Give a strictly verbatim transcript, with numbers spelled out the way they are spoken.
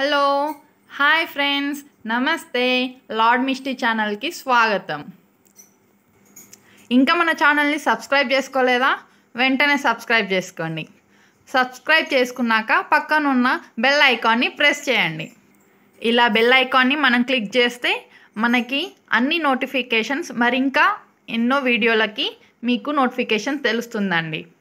Hello hi friends, నమస్తే. Lord misty ఛానల్కి స్వాగతం. ఇంకా మన ఛానల్ని సబ్స్క్రైబ్ చేసుకోలేదా? వెంటనే సబ్స్క్రైబ్ చేసుకోండి. సబ్స్క్రైబ్ చేసుకున్నాక పక్కనున్న బెల్ ఐకాన్ని ప్రెస్ చేయండి. ఇలా బెల్ ఐకాన్ని మనం క్లిక్ చేస్తే మనకి అన్ని నోటిఫికేషన్స్ మరి ఇంకా ఎన్నో వీడియోలకి మీకు నోటిఫికేషన్ తెలుస్తుందండి.